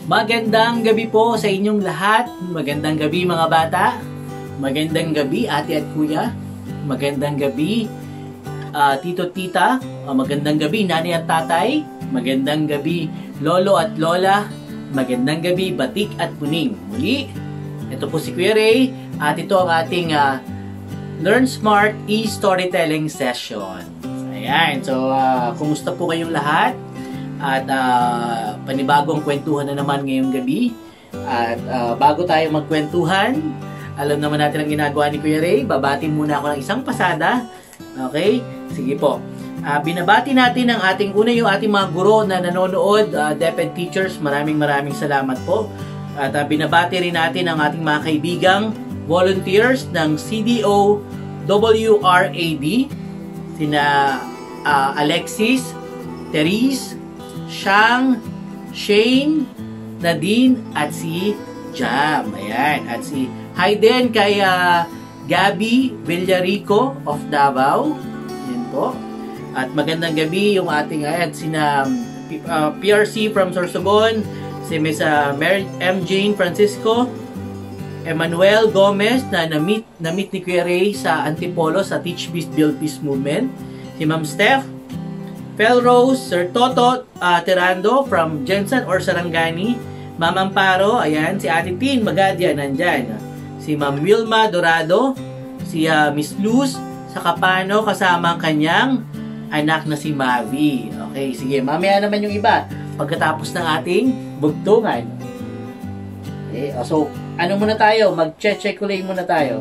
Magandang gabi po sa inyong lahat. Magandang gabi mga bata. Magandang gabi ate at kuya. Magandang gabi tito tita. Magandang gabi nanay at tatay. Magandang gabi lolo at lola. Magandang gabi batik at puning. Muli, ito po si Kuya Ray at ito ang ating Learn Smart e-storytelling session. Ayan, so kumusta po kayong lahat? At panibagong kwentuhan na naman ngayong gabi. At bago tayo magkwentuhan, alam naman natin ang ginagawa ni Kuya Ray. Babati muna ako ng isang pasada. Okay? Sige po. Binabati natin ang ating yung ating mga guro na nanonood, DepEd teachers. Maraming salamat po. At binabati rin natin ang ating mga kaibigang volunteers ng CDO WRAD, sina Alexis, Therese, Shang, Shane, Nadine, at si Jam. Ayan. At si hi din kay Gabby Villarico of Davao. Ayan po. At magandang gabi yung ating sina PRC from Sorsogon, si Miss Mary M. Jane Francisco, Emmanuel Gomez na na-meet ni Kuya Ray sa Antipolo sa Teach Peace Build Peace Movement, si Ma'am Steph, Felrose, Sir Toto Terando from Jensen or Sarangani, Ma'am Amparo, ayan, si Ate Tin Magadia nandyan, si Ma'am Wilma Dorado, si Miss Luz sa Kapano kasama ang kanyang anak na si Mavi. Okay, sige, mamaya naman yung iba pagkatapos ng ating bugtungan. Okay, so ano muna tayo? Mag-check muna tayo.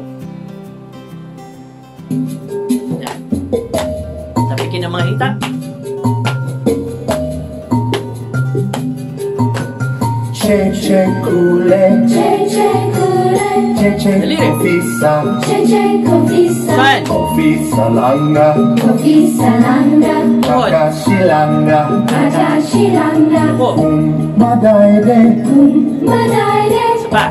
Yan. Tapikin ang mga hita. Cheche kule, cheche kule, cheche kofisa, cheche kofisa, kofisa langa, kofisa langa, kakashilanga, kakashilanga, madaide, madaide. Sapa.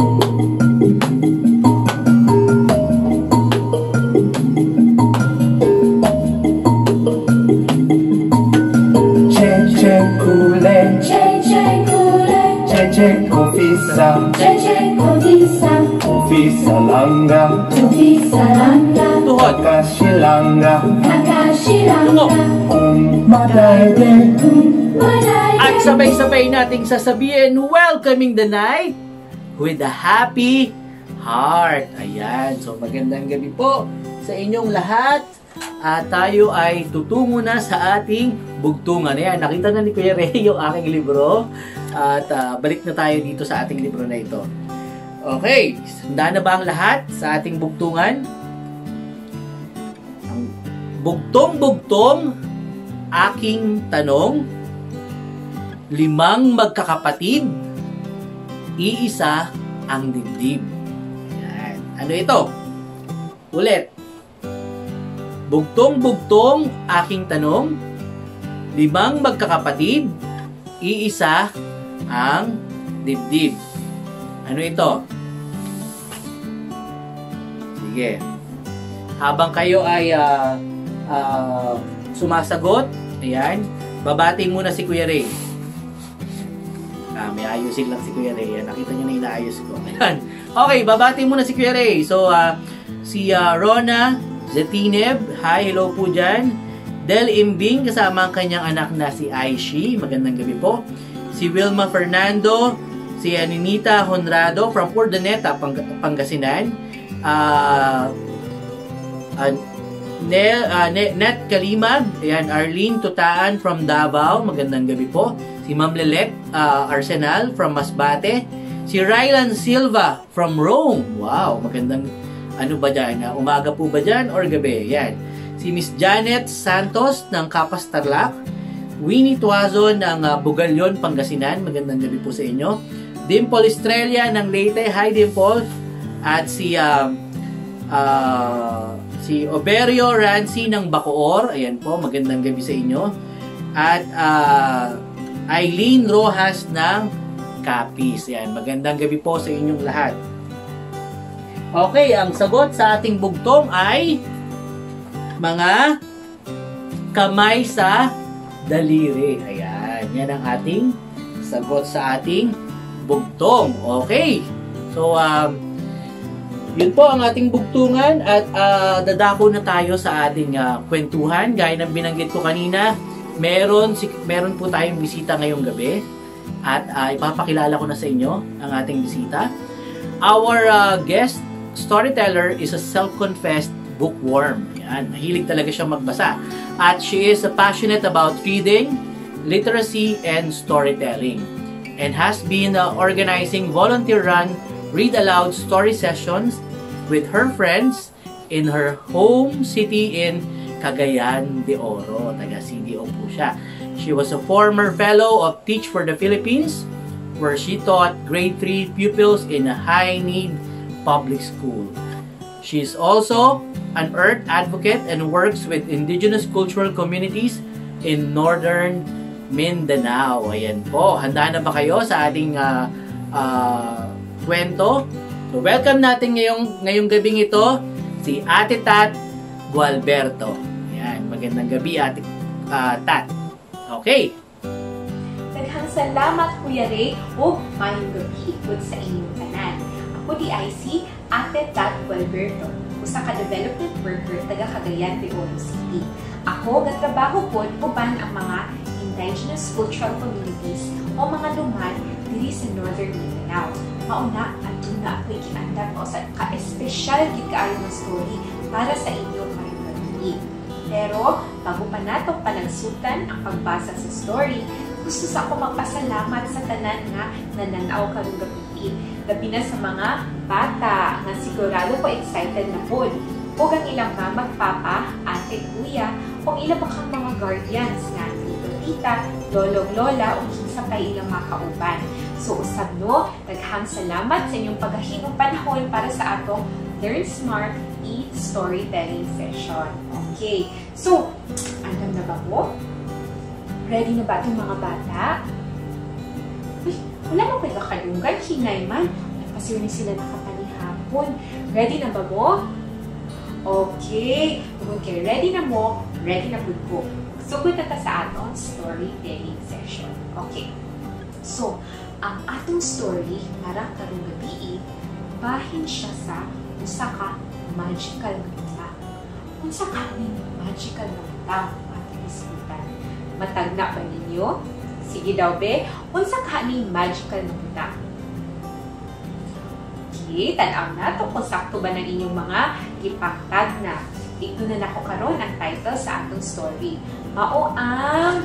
Cheche kule, cheche kule, cheche kofisa, cheche kofisa, kofisa langa, kofisa langa, Tuhod. kakashilanga, Tungo. madaide, At sabay-sabay nating sasabihin, welcoming the night with a happy heart. Ayan. So, magandang gabi po sa inyong lahat. At tayo ay tutungo na sa ating bugtungan. Ayan, nakita na ni Kuya Ray yung aking libro. At balik na tayo dito sa ating libro na ito. Okay. Handa na ba ang lahat sa ating bugtungan? Ang bugtong-bugtong aking tanong, 5 magkakapatid, iisa ang dibdib. Ayan. Ano ito? Ulit. Bugtong-bugtong aking tanong, 5 magkakapatid, iisa ang dibdib. Ano ito? Sige. Habang kayo ay sumasagot, ayan, babati muna si Kuya Ray. May ayusin lang si Kuya Ray. Nakita niyo na inaayos ko. Ayan. Okay, babati muna si Kuya Ray. So, si Rona Zetineb, hi, hello po dyan. Del Imbing, kasama ang kanyang anak na si Aishi. Magandang gabi po. Si Wilma Fernando, si Ninita Honrado from Urdaneta, Pangasinan. Net Kalimag, ayan, Arlene Tutaan from Davao, magandang gabi po. Si Ma'am Lelek Arsenal from Masbate. Si Rylan Silva from Rome, wow, magandang ano ba dyan? Umaga po ba dyan or gabi? Ayan. Si Miss Janet Santos ng Kapas Tarlac. Winnie Tuazon ng Bugalyon, Pangasinan, magandang gabi po sa inyo. Dimple Estrella ng Leyte, hi Dimple. At si Oberio Rancy ng Bacoor. Ayan po, magandang gabi sa inyo. At Eileen Rojas ng Capiz. Ayan, magandang gabi po sa inyong lahat. Okay, ang sagot sa ating bugtong ay mga kamay sa daliri. Ayan, yan ang ating sagot sa ating bugtong. Okay. So, yun po ang ating bugtungan at dadako na tayo sa ating kwentuhan. Gaya ng binanggit ko kanina, meron po tayong bisita ngayong gabi at ipapakilala ko na sa inyo ang ating bisita. Our guest storyteller is a self-confessed bookworm. Yan, mahilig talaga siya magbasa. At she is passionate about reading, literacy, and storytelling. And has been organizing volunteer-run read-aloud story sessions with her friends in her home city in Cagayan de Oro. Taga CDO po siya. She was a former fellow of Teach for the Philippines, where she taught grade 3 pupils in a high-need public school. She is also an earth advocate and works with indigenous cultural communities in northern Mindanao. Ayan po. Handa na ba kayo sa ating kwento? So, welcome natin ngayong gabing ito si Ate Tat Gualberto. Ayan. Magandang gabi, Ate Tat. Okay. Daghang salamat, Kuya Ray, o mayong gabi ikot sa inyong tanan. Ako di ay si Ate Tat Gualberto, usa ka development worker taga Cagayan de Oro City. Ako gatrabaho pod uban ang mga indigenous cultural communities o mga luman diri sa northern Mindanao. Mauna at tuna ako'y giandam o sa ka-espesyal gid kaayo nga story para sa inyo mayong gabi. Pero bago pa natong panagsutan ang pagbasa sa story, gusto sa ako magpasalamat sa tanan nga nananaw karong gabi. Gabi na sa mga bata nga sigurado ko excited na pod. O ang ilang magpapa, ate, kuya, o ilang kang mga guardians nga tito, tita, lolong, lola, o kinsa kay ilang makauban. So usab no, daghang salamat sa inyong paghahimong panahon para sa atong Learn Smart e-storytelling session. Okay, so, andam na ba mo? Ready na ba itong mga bata? Uy, wala mo kayo kakalungan, hinay man. Nagpasiyo ni sila nakapanihapon. Ready na ba mo? Okay, kung kayo ready na mo, ready na po ko. Sugod na ta sa atong storytelling session. Okay, so, ang atong story para karong gabi, bahin siya sa usa ka magical na buta. Unsa ka ning magical na buta, ating isgutan? Matagna ba ninyo? Sige daw be, unsa ka ning magical na buta? Okay, tanaw na to kung sakto ba ng inyong mga ipangtag na. Dito na nako karon ang title sa atong story. Mao ang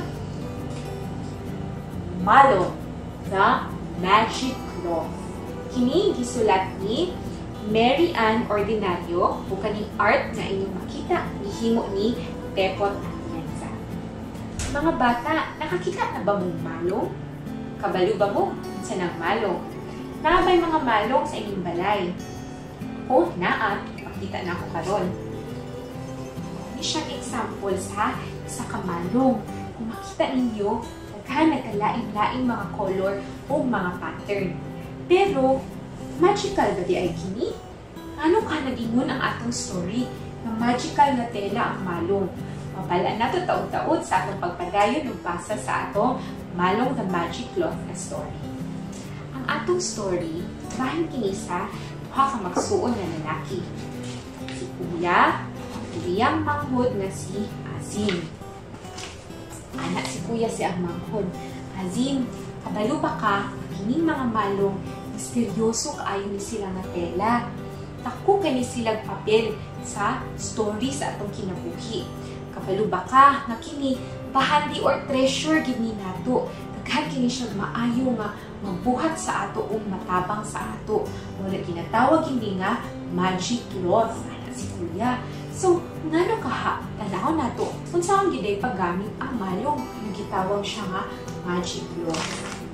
Malong, The Magic Cloth. Kini gisulat ni Mary Ann Ordinario o kaning art na inyong makita gihimo ni Pepot Atienza. Mga bata, nakakita na ba mong malong? Kabalo ba mo sa nang malong? Naabay mga malong sa inyong balay? O naa, makita na ako karon. Ini siyang example sa isa ka malong. Kung makita ninyo, nagkalain-laing mga color o mga pattern. Pero, magical ba di ay kini? Ano ka nag-ingon ang atong story na magical na tela ang malong? Mabala na to taod-taod sa atong pagpadayon ng basa sa atong Malong the Magic Cloth na story. Ang atong story, bahin kini sa duha ka magsuon na lalaki. Si Kuya, Kuya manghod na si Azim. Anak si Kuya si ang manghod. Azim, kabalo ba ka, kining mga malong, misteryoso kaayo ni sila nga tela. Tako kani silang papel sa story sa atong kinabuhi. Kabalo ba ka, nga kini, bahandi or treasure gid ni nato. Daghan kini siya maayo nga magbuhat sa ato o matabang sa ato. Wala ginatawag hindi nga magic cloth. Anak si Kuya. So, ngano kaha, tanaw na to, kung saan giday paggamit ang malong, yung gitawag siya nga magic cloth.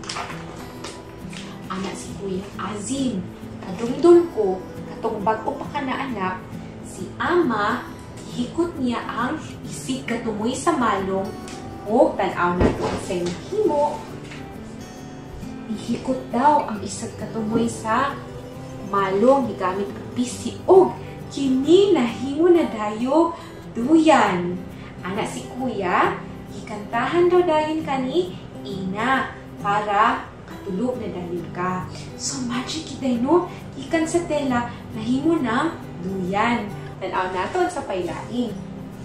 Anak si Kuya Azim, kadungdol ko, katong bago pa ka na anak, si Ama, hikot niya ang isig katumoy sa malong, o tanaw na to sa himo, ihikot daw ang isig katumoy sa malong, higamit ang pisiog, kini nahimo na dayo duyan. Anak si Kuya, gikantahan daw dayon kani ina. para katulog na dalil ka. So, magic kitay, no? Ikan sa tela, nahimo ng duyan. Tanaw nato sa paylaing.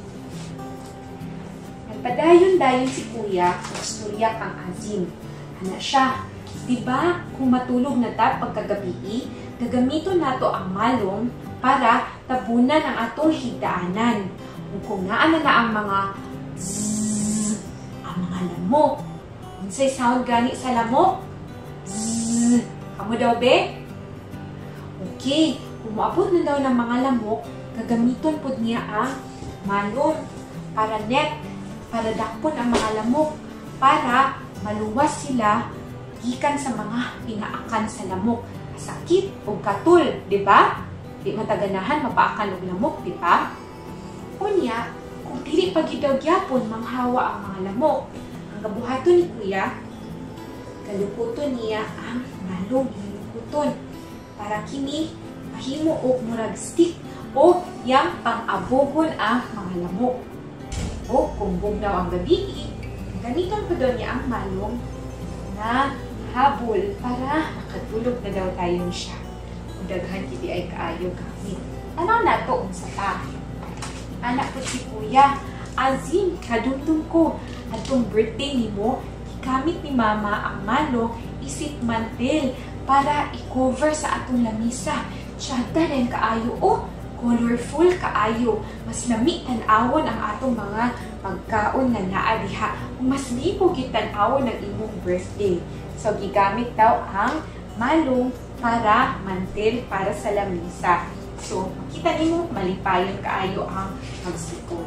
Nagpadayon-dayon si kuya, istorya kang azim. Ana siya, diba kung matulog na ta pagkagabi, gagamito nato ang malong para tabunan ang atong higdaanan. Kung naana na ang mga zzz, ang mga lamok. Unsay sound gani sa lamok? Zzz. Kamu daw, be? Okay, kung maabot na daw ng mga lamok, gagamiton po niya ang malong para para dakpon ang mga lamok, para maluwas sila gikan sa mga pinaakan sa lamok. Sakit o katul, di ba? Di mataganahan, mapaakan og lamok, di ba? Unya, kung dili pa gidaw gyapon manghawa ang mga lamok, ang gabuhaton ni kuya, galuputon niya ang malong giluputon para kini mahimo og murag stick o yang pang-abogon ang mga lamok. O kung bugnaw ang gabi, gamiton po daw niya ang malong na habol para makatulog na daw tayo siya. Kung daghan kiti ay kaayo gamit. Tanaw na to unsa ta. Anak ko si kuya, azim, kadumdum ko. Atong birthday nimo, gamit ni mama ang malong isip mantel para i-cover sa atong lamisa. Tsada rin kaayo, colorful kaayo. Mas lami tan-awon ang atong mga pagkaon nga naa diha. Mas libo gid tan-awon ang imong birthday. So gigamit daw ang malong para mantel para sa lamisa. So makita nimo malipayon kaayo ang pagsikon.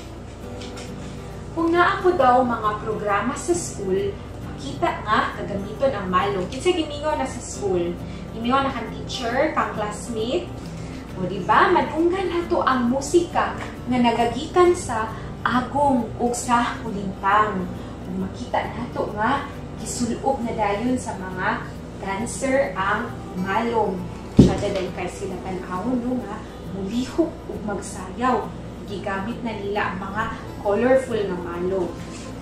Kung naa po daw mga programa sa school, makita nga kagamiton ang malong. Kinsa gimingaw na sa school? Gimingaw na kang teacher, kang classmate. O diba, madunggan nato ang musika nga nagagikan sa agong o sa kulintang. Kung makita nato nga, gisulog na dayon sa mga dancer ang malong. Siya daday kay sila tan-awon no nga, mulihok o magsayaw. Gigamit na nila ang mga colorful na malong.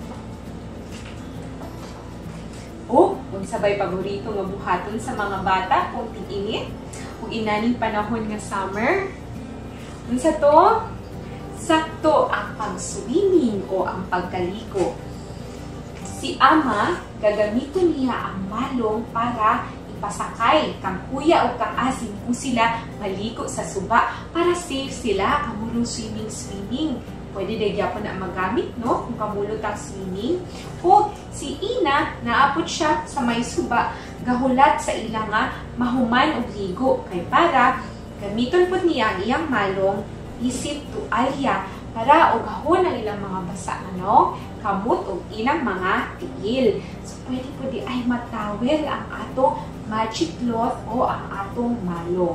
O, kung sabay paborito nga buhaton sa mga bata kung tig-init, kung inaning panahon nga summer. Unsa to? Sakto ang pag-swimming o ang pagkaliko. Si ama, gagamiton niya ang malong para ipasakay kang kuya o kang asin kung sila maligo sa suba para safe sila kamulong swimming. Pwede din gyapon na magamit, no? Kung kamulot ang swimming. O si ina, naapot siya sa may suba, gahulat sa ilang nga mahuman o ligo. Kay para, gamiton po niya ang iyang malong, isip to alya, para o gahon ang ilang mga basa, ano? Kamot o ilang mga tigil. So, pwede po di ay matawel ang atong magic cloth o ang atong malong.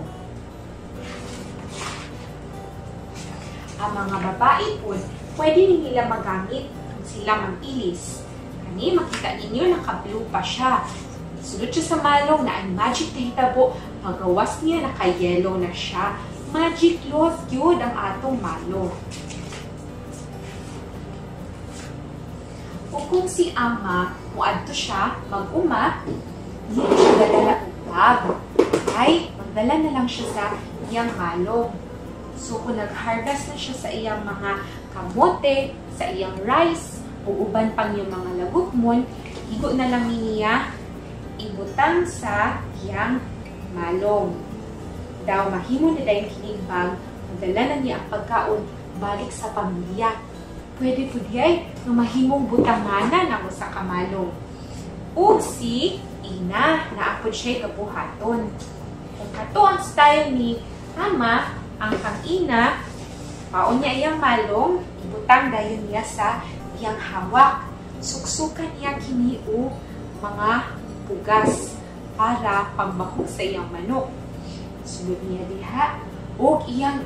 Ang mga babae po, pwede nila magamit kung sila mag-ilis. Kani, makita ninyo, naka-blue pa siya. Sulod siya sa malong na ang magic na hitabo, pagawas niya, naka-yellow na siya. Magic cloth yun ang atong malong. O kung si ama, muadto siya, mag-uma, hindi siya dadala og bag. Ay, magdala na lang siya sa iyang malong. So, kung nag-harvest na siya sa iyang mga kamote, sa iyang rice, o uban pang yung mga lagutmon, igo na lang niya ibutang sa iyang malong. Daw, mahimo na dahil kining bag, magdala na niya ang pagkaon balik sa pamilya. Pwede po diay na mahimong butanganan ang usa ka malong. O si ina, naapod siya'y kabuhaton. Kung ato ang style ni ama, ang kang-ina, paon niya iyang malong, ibutang dayon niya sa iyang hawak. Suksukan niya kini o mga pugas para pambahog sa iyang manok. Sunod niya diha, o iyang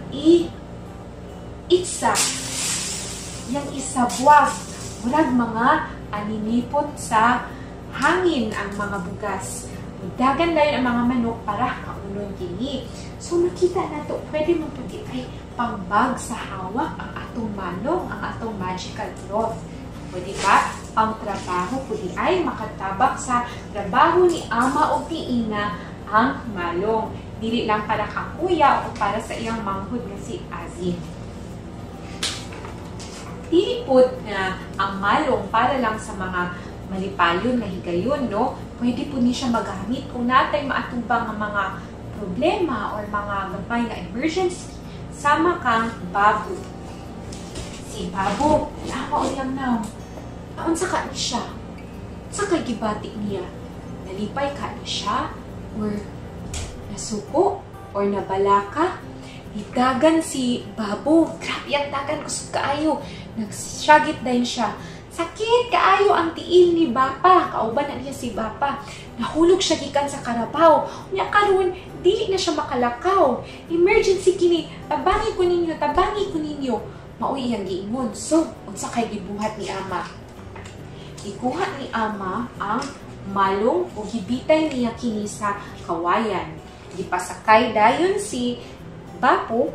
itsa, iyang isabwag, murag mga aninipot sa hangin ang mga bugas. Dagan dayon ang mga manok para kaunon kini. So, makita na to, pwede mo po ay pangbag sa hawak ang atong malong, ang atong magical cloth. Pwede ba? pangtrabaho kundi ay makatabak sa trabaho ni ama o ni ina ang malong. Dili lang para kakuya o para sa iyang manghod nga si Azim. Dili pod na ang malong para lang sa mga malipayon na higayon, no? Pwede po ni siya magamit kung natay maatubang ang mga problema or mga gabay na emergency. Sama kang babo. Si babo, lama o niyang now. Naon sa ka ni siya? Sa kay gibati niya? Nalipay ka ni siya? Or nasuko? Or nabalaka? Dagan si babo. Grabe ang dagan, kusog kaayo. Nagsyagit din siya. Sakit kaayo ang tiil ni Bapa. Kauban na niya si Bapa. Nahulog siya gikan sa karabaw. Unya karon dili na siya makalakaw. Emergency kini. Tabangi ko ninyo, tabangi ko ninyo. Maoy iyang giingon. So, unsa kay gibuhat ni ama? Ikuha ni ama ang malong o hibitay niya kini sa kawayan. Gipasakay dayon si Bapa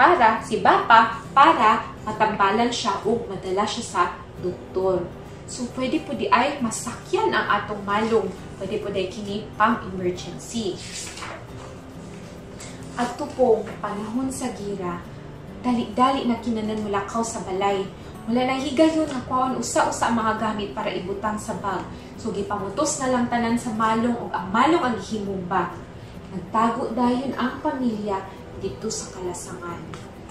para matambalan siya o madala siya sa doktor. So, pwede po di ay masakyan ang atong malong. Pwede po di kini pang emergency. At ito pong panahon sa gira, dali-dali na kinanan mulakaw sa balay. Wala na higayon nga kwaon usa-usa ang mga gamit para ibutang sa bag. So, gipamutos na lang tanan sa malong o ang malong ang himong bag. Nagtago dayon ang pamilya dito sa kalasangan.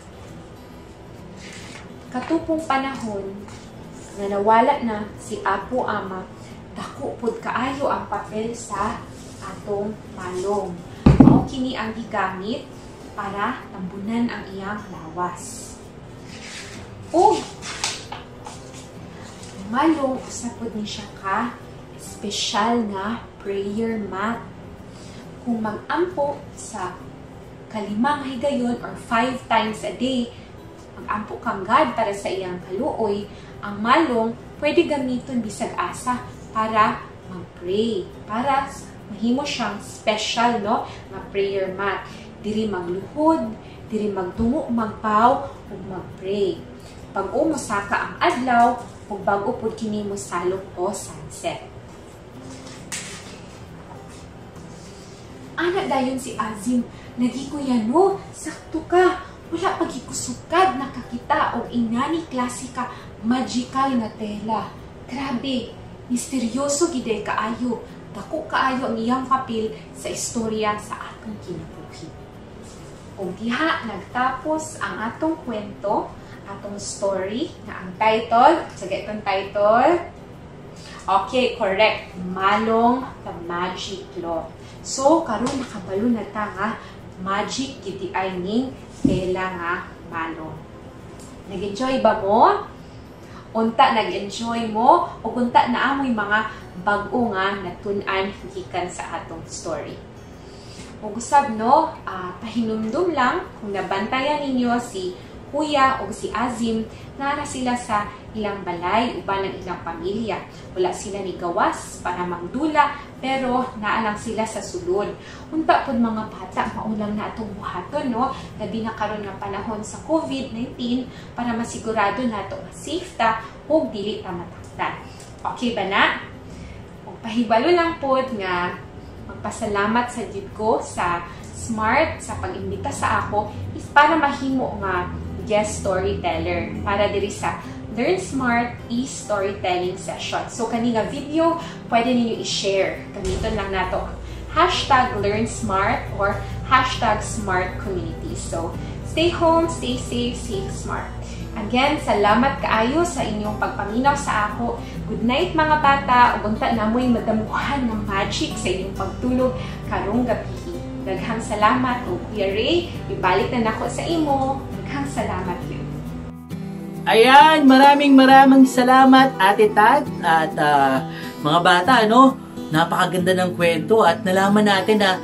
Katupong panahon, nga nawala na si Apo Ama, dako pod kaayo ang papel sa atong malong. Mao kini ang gigamit para tambunan ang iyang lawas. O malong usa pod ni siya ka special na prayer mat. Kung mag-ampo sa kalimang higayon or 5 times a day, mag-ampo kang God para sa iyang kaluoy, ang malong pwede gamiton bisag asa para mag-pray. Para mahimo siyang special, no, na prayer mat. Diri magluhod, diri magtungo, magpaw, ug mag-pray. Pag umusaka ang adlaw, ug bago pud kini mo salok o sunset. Ana dayon si Azim, nagikuya no, sakto ka. Wala pagikusukad nakakita og ingani klasika magical na tela. Grabe, misteryoso giday kaayo. Dako kaayo ang iyang papel sa istorya sa atong kinabuhi. Kung diha nagtapos ang atong kwento, atong story na ang title, sige itong title. Okay, correct. Malong the Magic Law. So, karon nakabalo na ta nga magic giti ay ning tela nga malong. Nag-enjoy ba mo? Unta nag-enjoy mo o unta na amoy mga bag-o nga natun-an gikan sa atong story. O gusab no, pahinumdum lang kung nabantayan ninyo si Kuya o si Azim na sila sa ilang balay uban ng ilang pamilya. Wala sila ni gawas para magdula pero naalang sila sa sulod. Unta pod mga bata, maulang na atong buhaton, no? Labi na karon nga panahon sa COVID-19 para masigurado nato nga safe ta ug dili ta matakdan. Okay ba na? O pahibalo lang pod nga magpasalamat sa Jud ko sa Smart sa pag-imbita sa ako is para mahimo nga guest storyteller para diri sa Learn Smart e-storytelling session. So, kani nga video, pwede ninyo i-share. Gamiton lang nato ang #LearnSmart or #SmartCommunity. So, stay home, stay safe, stay smart. Again, salamat kaayo sa inyong pagpaminaw sa ako. Good night mga bata. Ugunta na mo'y madamuhan ng magic sa inyong pagtulog karong gabi. Daghang salamat. O Kuya Ray, ibalik na nako sa imo. Daghang salamat yun. Ayan, maraming salamat Ate Tat at mga bata, no? Napakaganda ng kwento at nalaman natin na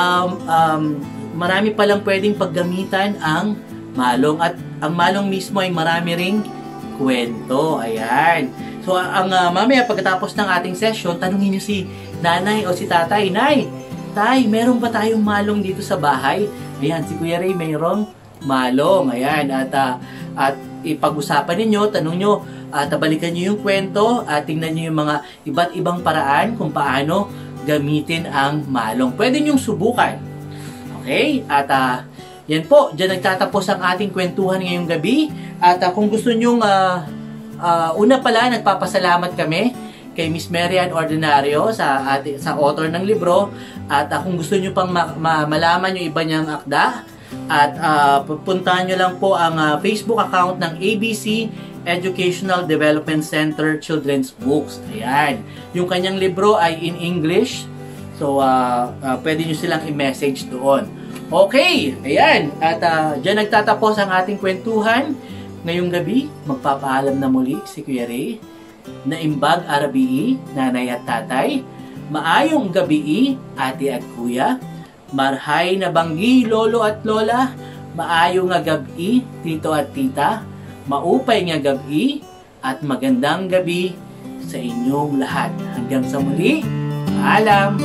marami palang pwedeng paggamitan ang malong at ang malong mismo ay marami ring kwento. Ayan. So, mamaya pagkatapos ng ating session, tanungin niyo si nanay o si tatay, Nay, Tay, meron ba tayong malong dito sa bahay? Ayan, si Kuya Ray mayroong malong. Ayan, at at ipag-usapan ninyo, tanong nyo, tabalikan nyo yung kwento at tingnan nyo yung mga iba't ibang paraan kung paano gamitin ang malong. Pwede nyong subukan. Okay? At yan po, dyan nagtatapos ang ating kwentuhan ngayong gabi. At kung gusto nyong, una pala, nagpapasalamat kami kay Miss Marian Ordinario sa author ng libro. At kung gusto nyo pang malaman yung iba niyang akda, at puntahan nyo lang po ang Facebook account ng ABC Educational Development Center Children's Books. Ayan. Yung kanyang libro ay in English. So, pwede nyo silang i-message doon. Okay. Ayan. At dyan nagtatapos ang ating kwentuhan. Ngayong gabi, magpapaalam na muli si Kuya Ray. Naimbag Arabii, Nanay at Tatay. Maayong gabi, Ate at Kuya. Marhay na banggi, Lolo at Lola. Maayo nga gabi, Tito at Tita. Maupay nga gabi at magandang gabi sa inyong lahat. Hanggang sa muli, paalam!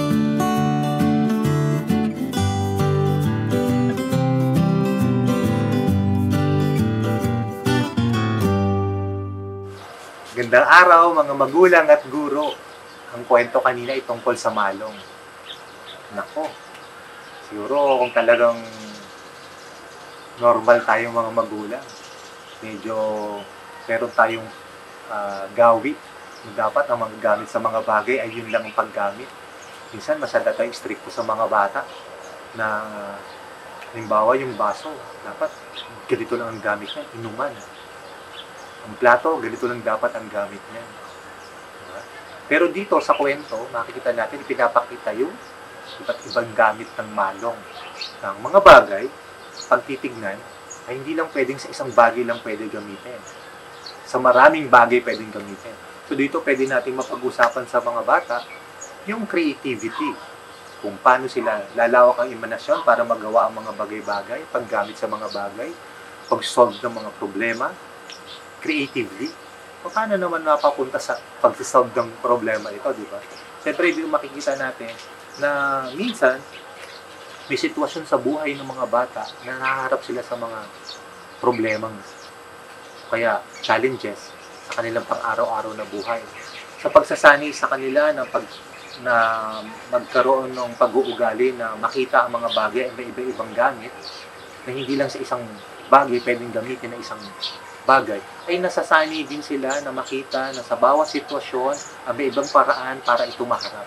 Gandang araw mga magulang at guro. Ang kwento kanina ay tungkol sa malong. Nako, siguro kung talagang normal tayong mga magulang, medyo meron tayong gawi. Dapat ang magagamit sa mga bagay ay yun lang ang paggamit. Minsan masyado tayong stricto sa mga bata na halimbawa yung baso, dapat ganito lang ang gamit niya, inuman. Ang plato, ganito lang dapat ang gamit niya. Diba? Pero dito sa kwento, makikita natin, pinapakita yung iba't ibang gamit ng malong. Ang mga bagay, pag titignan, ay hindi lang pwedeng sa isang bagay lang pwede gamitin. Sa maraming bagay pwedeng gamitin. So dito pwede natin mapag-usapan sa mga bata yung creativity. Kung paano sila lalawak ang imahinasyon para magawa ang mga bagay-bagay, paggamit sa mga bagay, pag-solve ng mga problema, creatively. Paano naman napapunta sa pag-solve ng problema ito, di ba? Siyempre, dito makikita natin na minsan, may sitwasyon sa buhay ng mga bata na nahaharap sila sa mga problemang kaya challenges sa kanilang pang-araw-araw na buhay. Sa pagsasani sa kanila na magkaroon ng pag-uugali na makita ang mga bagay ay may iba-ibang gamit na hindi lang sa isang bagay pwedeng gamitin na isang bagay, ay nasasani din sila na makita na sa bawat sitwasyon ang may ibang paraan para ito maharap.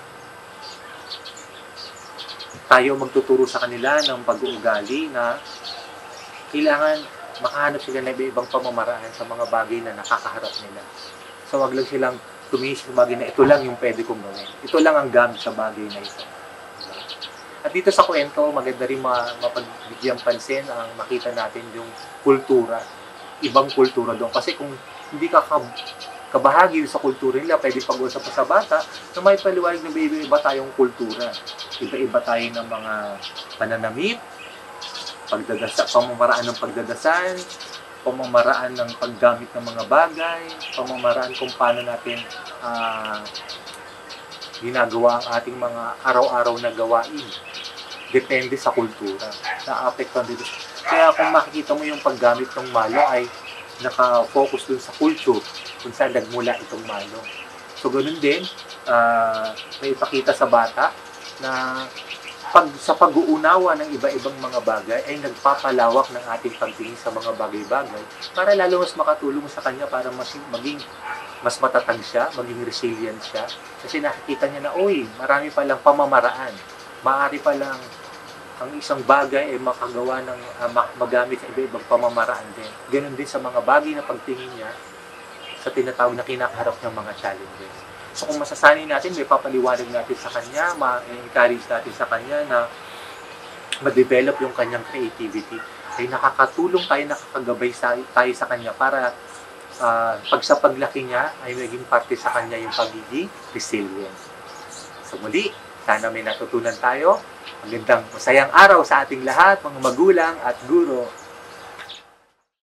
Tayo magtuturo sa kanila ng pag-uugali na kailangan makahanap sila ng ibang pamamaraan sa mga bagay na nakakaharap nila. So wag lang silang tumingin sa bagay na ito lang yung pwede kong gawin. Ito lang ang gamit sa bagay na ito. At dito sa kwento, maganda rin mapagbigyan pansin ang makita natin yung kultura. Ibang kultura doon. Kasi kung hindi ka kabahagi sa kultura nila, pwede pag-usap pa sa bata na may paliwanag na iba-iba tayong kultura. Iba-iba tayo ng mga pananamit, pamamaraan ng pagdadasal, pamamaraan ng paggamit ng mga bagay, pamamaraan kung paano natin ginagawa ang ating mga araw-araw na gawain. Depende sa kultura. Na-apektuhan dito. Kaya kung makikita mo yung paggamit ng malong ay naka-focus dun sa culture kung saan nagmula itong malong. So ganun din, may ipakita sa bata na sa pag-uunawa ng iba-ibang mga bagay ay nagpapalawak ng ating pagtingin sa mga bagay-bagay para lalo mas makatulong sa kanya para maging mas matatag siya, maging resilient siya. Kasi nakikita niya na, marami palang pamamaraan. Maaari palang ang isang bagay ay makagawa ng magamit sa iba-ibang pamamaraan din. Ganon din sa mga bagay na pagtingin niya sa tinatawag na kinakaharap ng mga challenges. So kung masasanay natin, may papaliwanag natin sa kanya, ma-encourage natin sa kanya na ma-develop yung kanyang creativity. Ay nakakatulong tayo, nakakagabay tayo sa kanya para pag sa paglaki niya ay maging parte sa kanya yung pagiging resilient. So muli, sana may natutunan tayo. Magandang masayang araw sa ating lahat, mga magulang at guro.